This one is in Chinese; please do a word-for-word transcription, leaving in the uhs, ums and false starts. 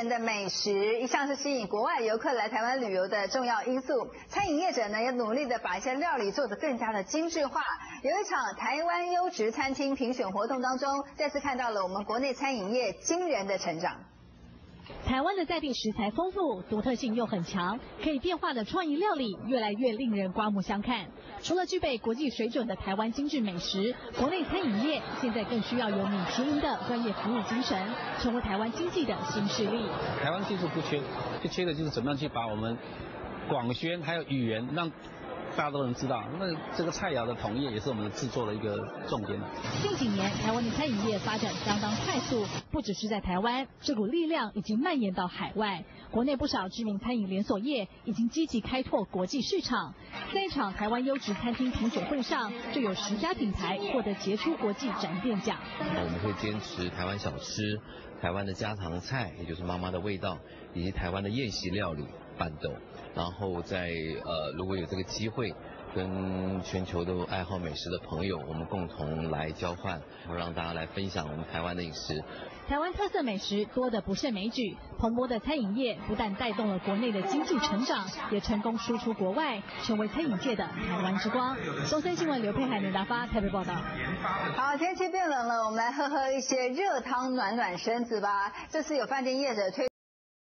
人的美食一向是吸引国外游客来台湾旅游的重要因素。餐饮业者呢也努力的把一些料理做得更加的精致化。有一场台湾优质餐厅评选活动当中，再次看到了我们国内餐饮业惊人的成长。 台湾的在地食材丰富，独特性又很强，可以变化的创意料理越来越令人刮目相看。除了具备国际水准的台湾精致美食，国内餐饮业现在更需要有米其林的专业服务精神，成为台湾经济的新势力。 台湾技术不缺，不缺的就是怎么样去把我们广宣还有语言让大家都能知道，那这个菜肴的统一也是我们制作的一个重点。 近几年，台湾的餐饮业发展相当快速，不只是在台湾，这股力量已经蔓延到海外。国内不少知名餐饮连锁业已经积极开拓国际市场。在一场台湾优质餐厅评选会上，就有十家品牌获得杰出国际展店奖。 我们会坚持台湾小吃、台湾的家常菜，也就是妈妈的味道，以及台湾的宴席料理。办斗，然后在呃，如果有这个机会，跟全球的爱好美食的朋友，我们共同来交换，让大家来分享我们台湾的饮食。 台湾特色美食多得不胜枚举，蓬勃的餐饮业不但带动了国内的经济成长，也成功输出国外，成为餐饮界的台湾之光。东森新闻刘佩海、刘达发台北报道。 好，天气变冷了，我们来喝喝一些热汤暖暖身子吧。这次有饭店业者推